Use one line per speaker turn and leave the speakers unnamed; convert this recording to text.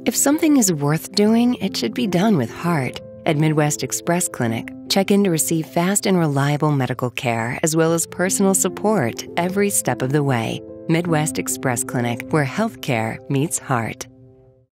If something is worth doing, it should be done with heart. At Midwest Express Clinic, check in to receive fast and reliable medical care as well as personal support every step of the way. Midwest Express Clinic, where healthcare meets heart.